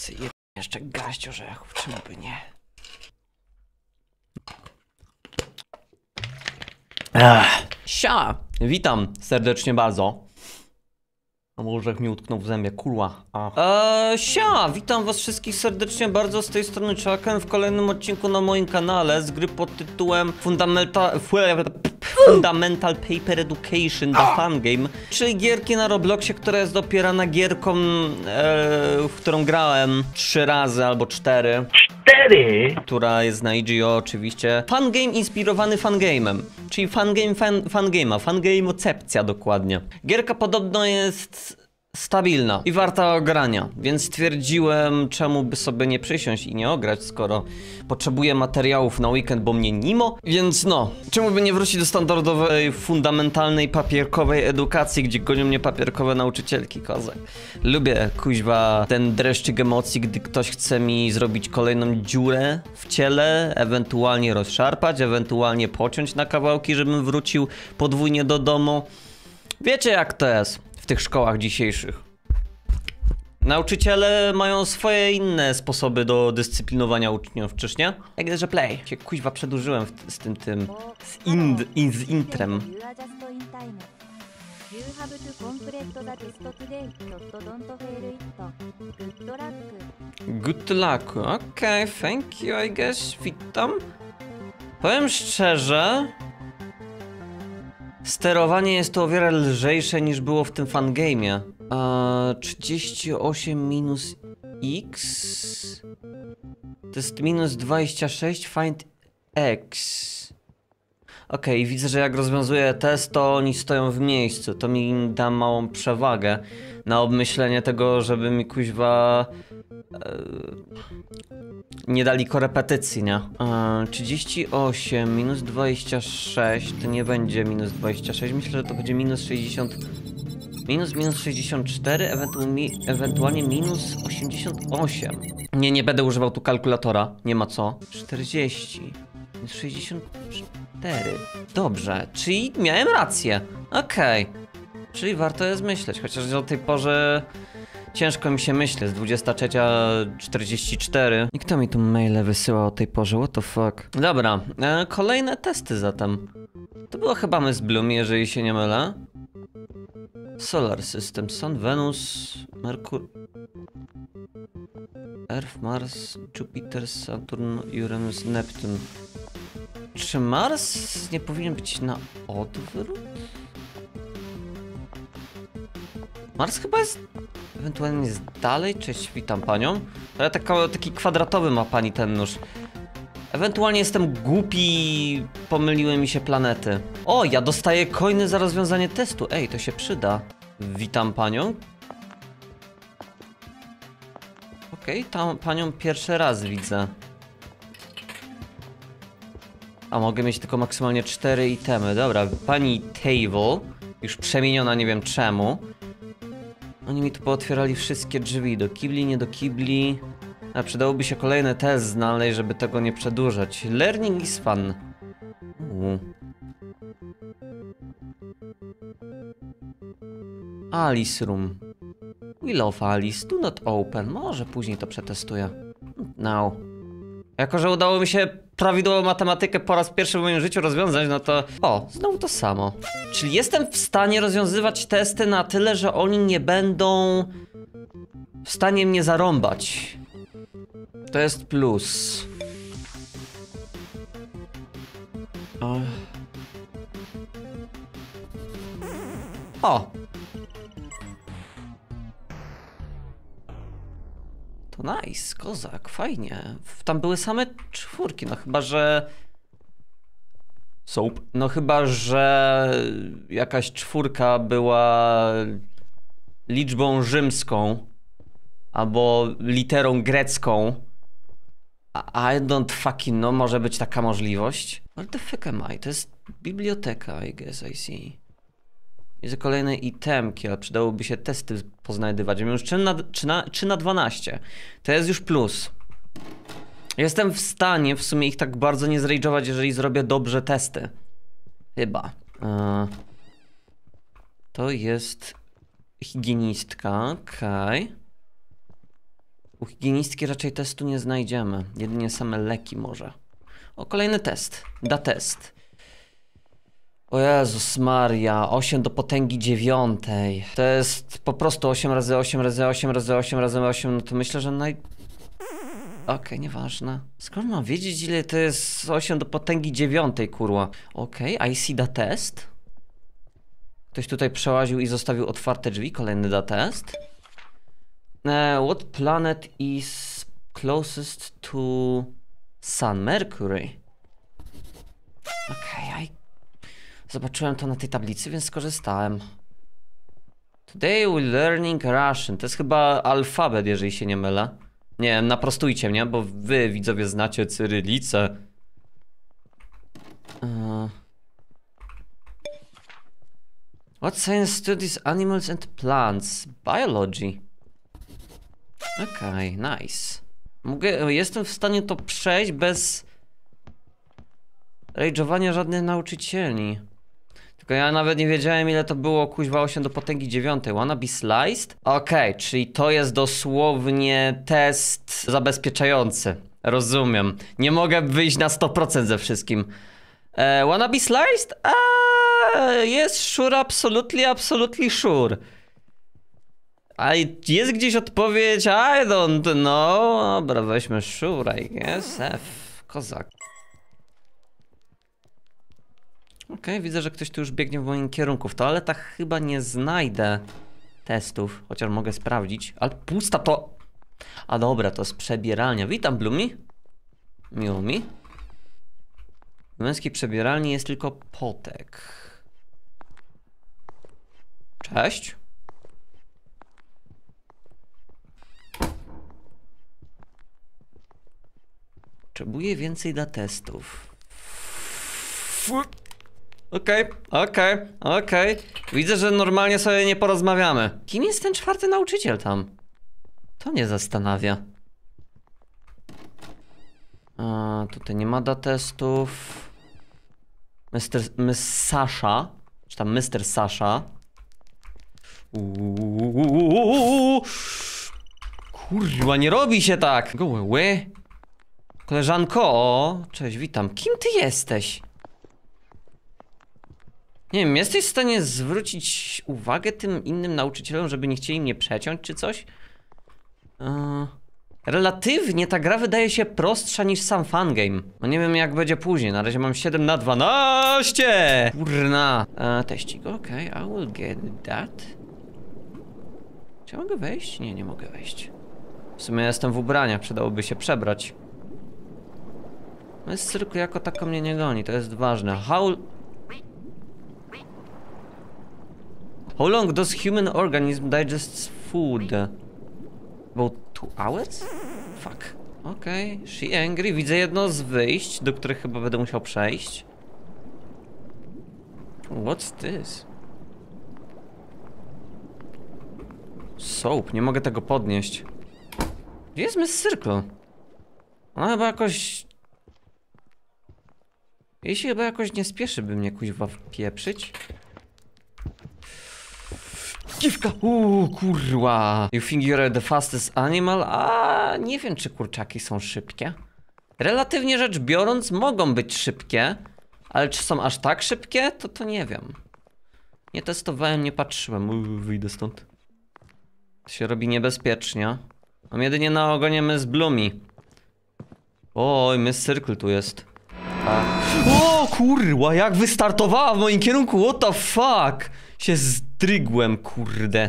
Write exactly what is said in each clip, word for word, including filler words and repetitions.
Sobie jeszcze garść orzechów, czemu by nie? Ech. Sia! Witam serdecznie bardzo. A może mi utknął w zębie, kurwa. Eee, sia! Witam was wszystkich serdecznie bardzo, z tej strony Chucken w kolejnym odcinku na moim kanale z gry pod tytułem Fundamental... Fundamental Paper Education The Fun Game, czyli gierki na Robloxie, która jest dopierana gierką, e, w którą grałem trzy razy albo cztery. Cztery! Która jest na I G O oczywiście. Fun Game inspirowany Fun Game'em, czyli Fun Game, Fun, fun Game'a, Fun Game'ocepcja dokładnie. Gierka podobno jest stabilna i warta ogrania, więc stwierdziłem, czemu by sobie nie przysiąść i nie ograć, skoro potrzebuję materiałów na weekend, bo mnie nimo. Więc no, czemu by nie wrócić do standardowej, fundamentalnej, papierkowej edukacji, gdzie gonią mnie papierkowe nauczycielki, kozak. Lubię, kuźwa, ten dreszczyk emocji, gdy ktoś chce mi zrobić kolejną dziurę w ciele, ewentualnie rozszarpać, ewentualnie pociąć na kawałki, żebym wrócił podwójnie do domu. Wiecie, jak to jest w tych szkołach dzisiejszych. Nauczyciele mają swoje inne sposoby do dyscyplinowania uczniów, czyż nie? Jak że play. Się kuźwa przedłużyłem w, z tym tym, z, ind, in, z intrem. Good luck, okej, okay, thank you, I guess, witam. Powiem szczerze, sterowanie jest tu o wiele lżejsze niż było w tym fangame'ie. Eee, trzydzieści osiem minus x to jest minus dwadzieścia sześć, find x. Okej, okay, widzę, że jak rozwiązuję test, to oni stoją w miejscu. To mi da małą przewagę na obmyślenie tego, żeby mi kuźwa e, nie dali korepetycji, nie? E, trzydzieści osiem minus dwadzieścia sześć to nie będzie minus dwadzieścia sześć, myślę, że to będzie minus sześćdziesiąt. Minus minus sześćdziesiąt cztery, ewentu mi, ewentualnie minus osiemdziesiąt osiem. Nie, nie będę używał tu kalkulatora, nie ma co. czterdzieści minus sześćdziesiąt cztery. Dobrze, czyli miałem rację. Okej. Okay. Czyli warto jest myśleć, chociaż do tej porze ciężko mi się myśli. Jest dwudziesta trzecia czterdzieści cztery. I kto mi tu maile wysyła o tej porze? What the fuck? Dobra, e, kolejne testy zatem. To było chyba Miss Bloom, jeżeli się nie mylę. Solar System, Sun, Venus, Merkur... Earth, Mars, Jupiter, Saturn, Uranus, Neptun. Czy Mars nie powinien być na odwrót? Mars chyba jest... ewentualnie jest dalej. Cześć, witam panią. Ale taka, taki kwadratowy ma pani ten nóż. Ewentualnie jestem głupi, pomyliły mi się planety. O, ja dostaję coiny za rozwiązanie testu. Ej, to się przyda. Witam panią. Okej, okay, tam panią pierwszy raz widzę. A mogę mieć tylko maksymalnie cztery itemy. Dobra, pani Table, już przemieniona nie wiem czemu. Oni mi tu pootwierali wszystkie drzwi. Do kibli, nie do kibli. A przydałoby się kolejny test znaleźć, żeby tego nie przedłużać. Learning is fun. Uu. Alice Room. We love Alice. Do not open. Może później to przetestuję. Now. Jako że udało mi się prawidłową matematykę po raz pierwszy w moim życiu rozwiązać, no to... O, znowu to samo. Czyli jestem w stanie rozwiązywać testy na tyle, że oni nie będą w stanie mnie zarąbać. To jest plus. O. O. To nice, kozak, fajnie. Tam były same czwórki, no chyba, że... Soap. No chyba, że jakaś czwórka była liczbą rzymską albo literą grecką. I don't fucking know, może być taka możliwość. What the fuck am I? To jest biblioteka, I guess I see. Widzę kolejne itemki, ale przydałoby się testy poznajdywać. Mam już trzy na, trzy na, trzy na dwanaście. To jest już plus. Jestem w stanie w sumie ich tak bardzo nie zrage'ować, jeżeli zrobię dobrze testy. Chyba. Eee, to jest higienistka, okej. Okay. U higienistki raczej testu nie znajdziemy. Jedynie same leki może. O, kolejny test. Da test. O Jezus Maria, osiem do potęgi dziewiątej. To jest po prostu osiem razy osiem razy osiem razy osiem razy osiem, no to myślę, że naj... Okej, okay, nieważne. Skąd mam wiedzieć, ile to jest osiem do potęgi dziewiątej, kurwa? Okej, okay, I see da test. Ktoś tutaj przełaził i zostawił otwarte drzwi, kolejny da test. Uh, what planet is closest to Sun? Mercury. Okej, okay, I... zobaczyłem to na tej tablicy, więc skorzystałem. Today we're learning Russian. To jest chyba alfabet, jeżeli się nie mylę. Nie wiem, naprostujcie mnie, bo wy, widzowie, znacie cyrylicę. Uh... What science studies animals and plants? Biology. Okej, okay, nice. Mogę, jestem w stanie to przejść bez rage'owania żadnych nauczycieli. Tylko ja nawet nie wiedziałem, ile to było, kuźwa, osiem do potęgi dziewiątej. Wanna be sliced? Okej, okay, czyli to jest dosłownie test zabezpieczający. Rozumiem. Nie mogę wyjść na sto procent ze wszystkim. E, wanna be sliced? Jest sure, absolutely, absolutely sure. A jest gdzieś odpowiedź, I don't know. Dobra, weźmy sure, I guess. F, kozak. Okej, okay, widzę, że ktoś tu już biegnie w moim kierunku. W toaletach chyba nie znajdę testów, chociaż mogę sprawdzić. Ale pusta to... A dobra, to jest przebieralnia. Witam, Blumi. Miło mi. W męskiej przebieralni jest tylko potek. Cześć. Potrzebuję więcej da testów. Okej, okej, okej. Widzę, że normalnie sobie nie porozmawiamy. Kim jest ten czwarty nauczyciel tam? To mnie zastanawia. A, tutaj nie ma da testów. Mister Miss Sasha. Czy tam Mister Sasha. Uuuu. Kurwa, nie robi się tak. Go away. Koleżanko, o, cześć, witam. Kim ty jesteś? Nie wiem, jesteś w stanie zwrócić uwagę tym innym nauczycielom, żeby nie chcieli mnie przeciąć, czy coś? Yy, relatywnie ta gra wydaje się prostsza niż sam fangame. No nie wiem, jak będzie później, na razie mam siedem na dwanaście! Kurna! E, teścik, okej, okay, I will get that. Czy ja mogę wejść? Nie, nie mogę wejść. W sumie jestem w ubraniach, przydałoby się przebrać. No jest cyrku jako tako mnie nie goni, to jest ważne. How... How long does human organism digests food? About two hours? Fuck. Okej, okay. She angry. Widzę jedno z wyjść, do których chyba będę musiał przejść. What's this? Soap, nie mogę tego podnieść. Gdzie jest Miss Circle? Ona chyba jakoś... Jej się chyba jakoś nie spieszy, by mnie kuźwa wpieprzyć. Kiwka! Uuu, kurwa! You think you're the fastest animal? A nie wiem, czy kurczaki są szybkie. Relatywnie rzecz biorąc, mogą być szybkie. Ale czy są aż tak szybkie? To to nie wiem. Nie testowałem, nie patrzyłem. Uuu, wyjdę stąd. To się robi niebezpiecznie. Mam jedynie na ogonie Miss Blumi. Oj, Miss Circle tu jest. A. O kurwa, jak wystartowała w moim kierunku, what the fuck? Się zdrygłem, kurde.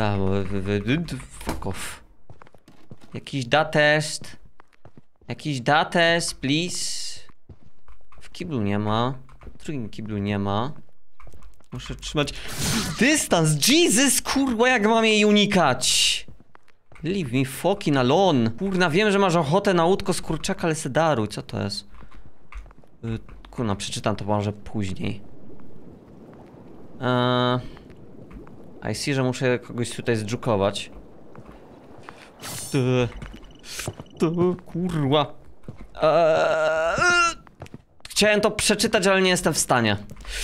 Fuck off. Jakiś da test. Jakiś da test, please. W kiblu nie ma. W drugim kiblu nie ma. Muszę trzymać dystans. Jesus, kurwa, jak mam jej unikać? Leave me fucking alone. Kurna, wiem, że masz ochotę na łódko z kurczaka, ale se daruj. Co to jest? Yy, kurna, przeczytam to może później. Eee, I see, że muszę kogoś tutaj zdżukować. To, to kurwa. Eee, chciałem to przeczytać, ale nie jestem w stanie.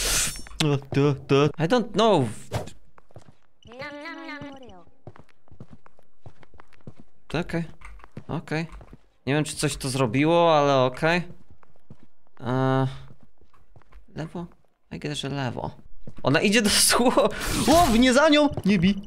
I don't know. Okej. Okay. Okej. Okay. Nie wiem, czy coś to zrobiło, ale okej. Okay. Eee, lewo? I guess, że lewo. Ona idzie do słuchu. O, nie za nią! Nie bij.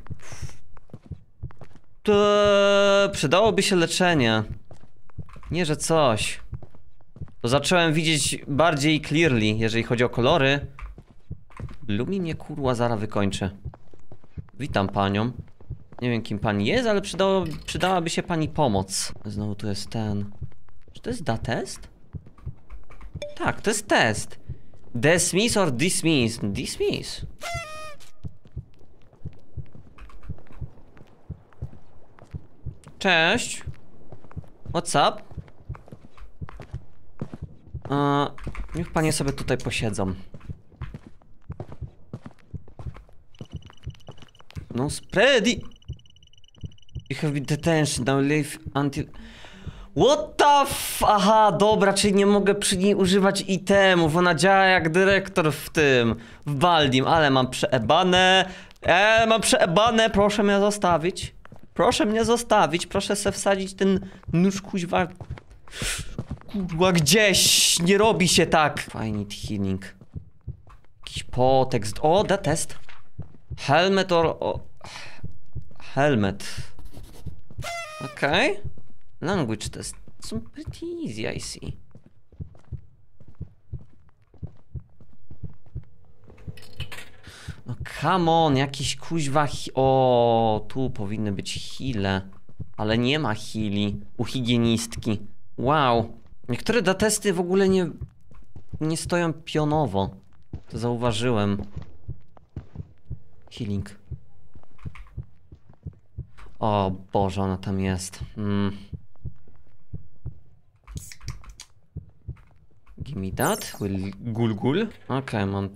To przydałoby się leczenie. Nie, że coś. Bo zacząłem widzieć bardziej clearly, jeżeli chodzi o kolory. Lumi mnie kurwa zaraz wykończy. Witam panią. Nie wiem, kim pani jest, ale przydało, przydałaby się pani pomoc. Znowu tu jest ten... Czy to jest da test? Tak, to jest test. Dismiss or dismiss? Dismiss. Cześć. What's up? Uh, niech panie sobie tutaj posiedzą. No spready. You have been detention, now leave until... What the f... Aha, dobra, czyli nie mogę przy niej używać itemów. Ona działa jak dyrektor w tym... W Baldim, ale mam przeebane... Eee, mam przeebane, proszę mnie zostawić. Proszę mnie zostawić, proszę se wsadzić ten nóż kuźwa... Kurwa, gdzieś, nie robi się tak. Fine healing. Jakiś potekst, o, da test. Helmet or... O, helmet. Okej. Okay. Language test. Some pretty easy, I see. No come on, jakiś kuźwa hi... O, tu powinny być heale. Ale nie ma heali u higienistki. Wow. Niektóre datesty w ogóle nie... Nie stoją pionowo. To zauważyłem. Healing. O Boże, ona tam jest. Mm. Give me that. Will gul gul. Okej, okay, mam...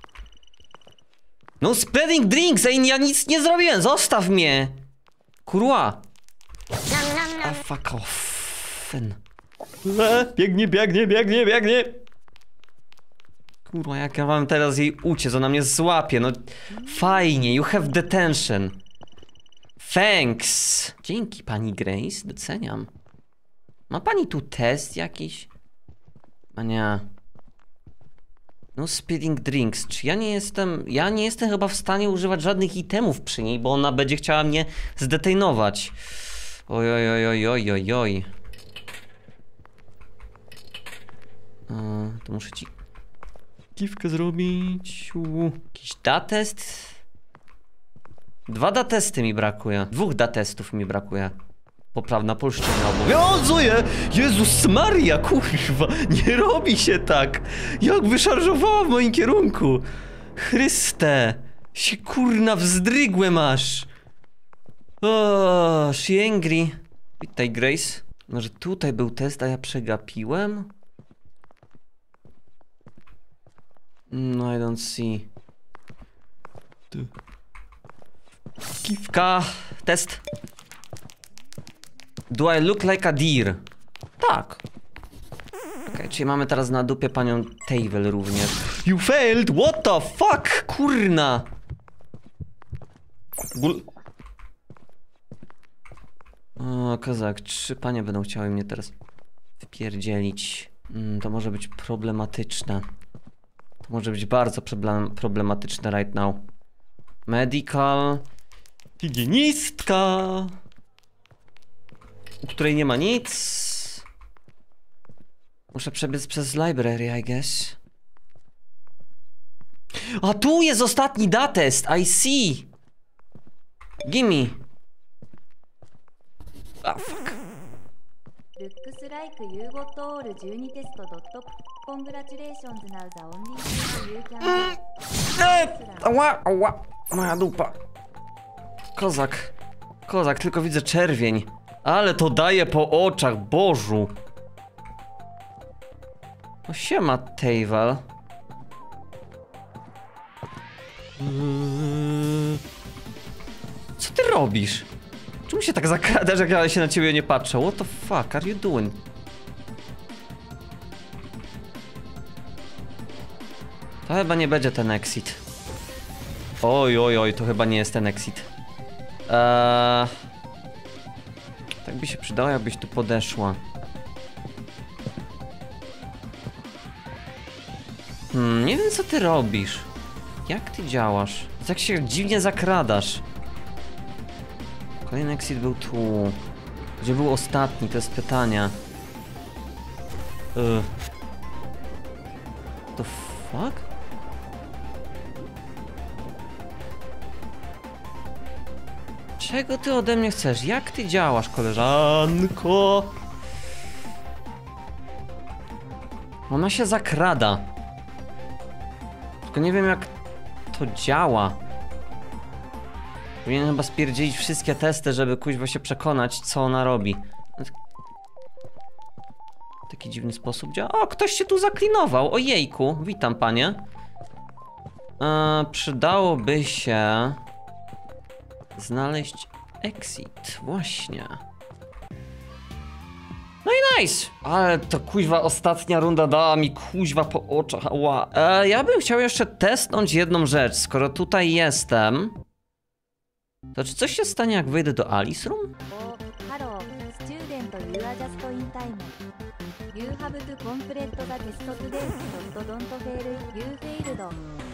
No spreading drinks! Ej, ja nic nie zrobiłem! Zostaw mnie! Kurwa! A fuck off. E, biegnie, biegnie, biegnie, biegnie! Kurwa, jak ja mam teraz jej uciec, ona mnie złapie, no... Fajnie, you have detention. Thanks! Dzięki, pani Grace, doceniam. Ma pani tu test jakiś? Ania... No speeding drinks, czy ja nie jestem... Ja nie jestem chyba w stanie używać żadnych itemów przy niej, bo ona będzie chciała mnie zdetejnować. Oj, oj, oj, oj, oj, oj, oj. To muszę ci... Kiwkę zrobić... U. Jakiś datest? Dwa datesty mi brakuje. Dwóch datestów mi brakuje. Poprawna polszczyzna obowiązuje! Jezus Maria, kurwa! Nie robi się tak! Jak wyszarżowała w moim kierunku! Chryste! Się kurna wzdrygłe masz! O, she angry. Witaj, Grace. Może tutaj był test, a ja przegapiłem? No, I don't see. Tu. Kiwka. Test. Do I look like a deer? Tak. Okej, okay, czyli mamy teraz na dupie panią Table również. You failed? What the fuck? Kurna. Gul... O, kozak, trzy panie będą chciały mnie teraz wpierdzielić. Mm, to może być problematyczne. To może być bardzo problem problematyczne right now. Medical. Higienistka. U której nie ma nic. Muszę przebiec przez library, I guess. A tu jest ostatni datest, I see. Gimme. Ah, fuck. Looks like you got all twelve tests. Congratulations, now the only thing you can do. Ała, ała, moja dupa. Kozak. Kozak, tylko widzę czerwień. Ale to daje po oczach, Bożu. No siema, Tejwal. Co ty robisz? Czemu się tak zakradasz, jak ja się na ciebie nie patrzę? What the fuck are you doing? To chyba nie będzie ten exit. Oj, oj, oj, to chyba nie jest ten exit. Eee... Tak by się przydało, jakbyś tu podeszła. Hmm, nie wiem co ty robisz. Jak ty działasz? Tak się dziwnie zakradasz. Kolejny exit był tu. Gdzie był ostatni? To jest pytanie. Ugh. The fuck? Czego ty ode mnie chcesz? Jak ty działasz, koleżanko? Ona się zakrada. Tylko nie wiem jak to działa. Powinienem chyba spierdzielić wszystkie testy, żeby kuźwa się przekonać, co ona robi. W taki dziwny sposób działa. O, ktoś się tu zaklinował. Ojejku, witam panie. Eee, przydałoby się znaleźć exit. Właśnie. No i nice! Ale to kuźwa ostatnia runda dała mi kuźwa po oczach. Ła. Eee, ja bym chciał jeszcze testnąć jedną rzecz. Skoro tutaj jestem, to czy coś się stanie, jak wyjdę do Alice Room? Oh, hello, student, you are just in time. You have to complete the test today, but don't fail, you failed.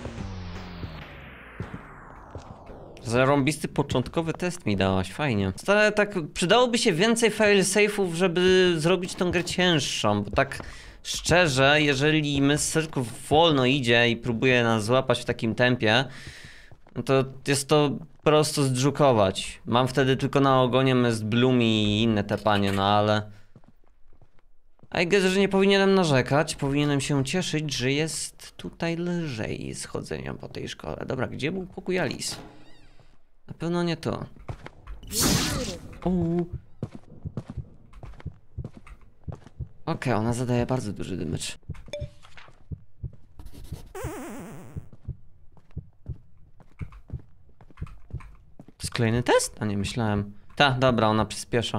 Zarąbisty początkowy test mi dałaś, fajnie. Ale tak przydałoby się więcej failsafe'ów, żeby zrobić tą grę cięższą, bo tak szczerze, jeżeli Messerku wolno idzie i próbuje nas złapać w takim tempie, no to jest to po prostu zdżukować. Mam wtedy tylko na ogonie Mist Bloom i inne te panie, no ale... I guess, że nie powinienem narzekać, powinienem się cieszyć, że jest tutaj lżej z chodzeniem po tej szkole. Dobra, gdzie był pokój Alice? Na pewno nie to. Okej, okay, ona zadaje bardzo duży dymycz. To jest kolejny test? A nie, myślałem. Ta, dobra, ona przyspiesza.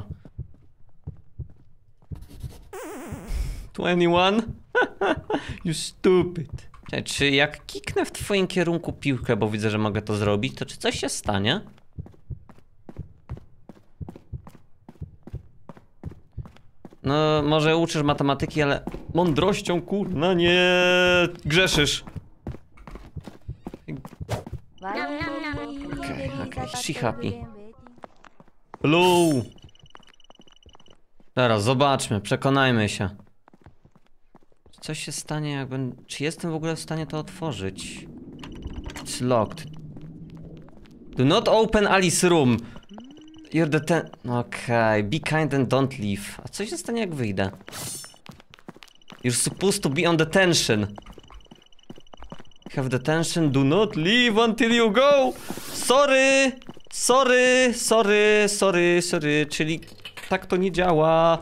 twenty-one? You stupid. Cześć, czy jak kiknę w twoim kierunku piłkę, bo widzę, że mogę to zrobić, to czy coś się stanie? No, może uczysz matematyki, ale mądrością, kurna, nie grzeszysz. Okej, okej, she happy. Hello! Teraz zobaczmy, przekonajmy się. Czy coś się stanie, jak będę... Czy jestem w ogóle w stanie to otworzyć? It's locked. Do not open Alice room. You're the ten... Okej, okay. Be kind and don't leave. A co się stanie, jak wyjdę? You're supposed to be on detention. Have detention, do not leave until you go. Sorry! Sorry, sorry, sorry, sorry. Czyli tak to nie działa.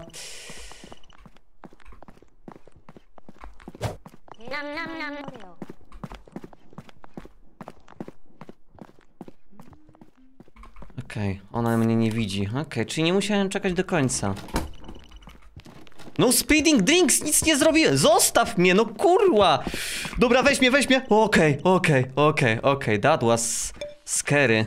Okej, okay, ona mnie nie widzi. Okej, okay, czyli nie musiałem czekać do końca. No speeding drinks, nic nie zrobiłem. Zostaw mnie, no kurwa. Dobra, weź mnie, weź mnie. Okej, okay, okej, okay, okej, okay, okej. That was scary.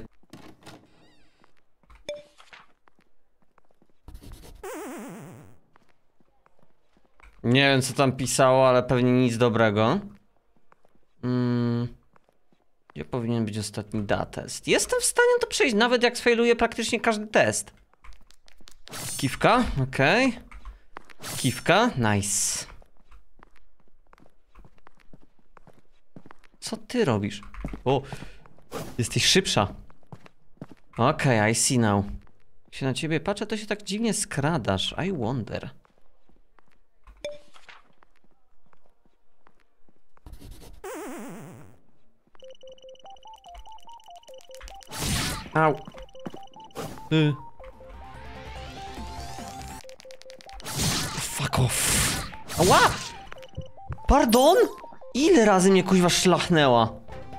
Nie wiem, co tam pisało, ale pewnie nic dobrego. Hmm. Gdzie powinien być ostatni da test? Jestem w stanie to przejść, nawet jak sfailuję praktycznie każdy test. Kiwka, okej. Okay. Kiwka, nice. Co ty robisz? O, jesteś szybsza. Okej, okay, I see now. Jak się na ciebie patrzę, to się tak dziwnie skradasz. I wonder. Au. Y. Fuck off. Ała! Pardon? Ile razy mnie kuźwa szlachnęła?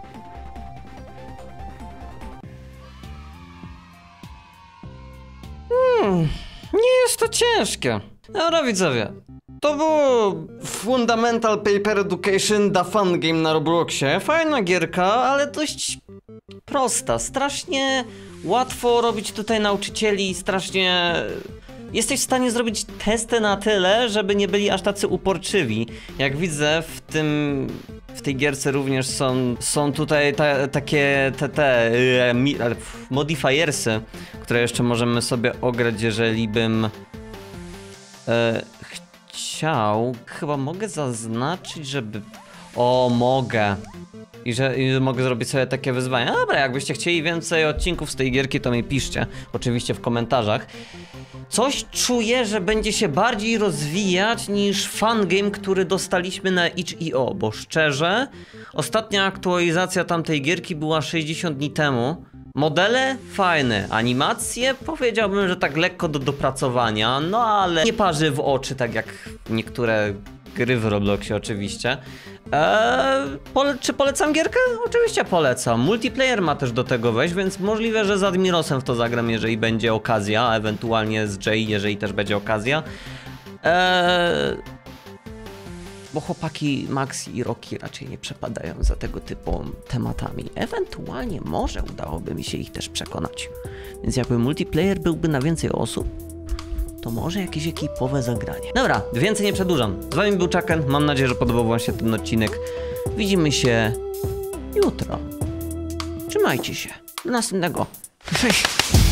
Hmm, nie jest to ciężkie. Dobra widzowie, to było Fundamental Paper Education The Fun Game na Robloxie. Fajna gierka, ale dość prosta. Strasznie łatwo robić tutaj nauczycieli, strasznie jesteś w stanie zrobić testy na tyle, żeby nie byli aż tacy uporczywi. Jak widzę w tym... W tej gierce również są, są tutaj ta, takie te, te e, mi, modifiersy, które jeszcze możemy sobie ograć, jeżeli bym e, chciał. Chyba mogę zaznaczyć, żeby... O, mogę. I że, I że mogę zrobić sobie takie wyzwania. Dobra, jakbyście chcieli więcej odcinków z tej gierki, to mi piszcie. Oczywiście w komentarzach. Coś czuję, że będzie się bardziej rozwijać niż fangame, który dostaliśmy na itch kropka i o, bo szczerze, ostatnia aktualizacja tamtej gierki była sześćdziesiąt dni temu. Modele fajne, animacje powiedziałbym, że tak lekko do dopracowania, no ale nie parzy w oczy, tak jak niektóre gry w Robloxie oczywiście. Eee, pole czy polecam gierkę? Oczywiście polecam. Multiplayer ma też do tego wejść, więc możliwe, że z Admirosem w to zagram, jeżeli będzie okazja, a ewentualnie z Jay, jeżeli też będzie okazja. Eee, bo chłopaki Maxi i Rocky raczej nie przepadają za tego typu tematami. Ewentualnie może udałoby mi się ich też przekonać. Więc jakby multiplayer byłby na więcej osób, to może jakieś ekipowe zagranie. Dobra, więcej nie przedłużam. Z wami był Chucken, mam nadzieję, że podobał wam się ten odcinek. Widzimy się jutro. Trzymajcie się. Do następnego. Cześć.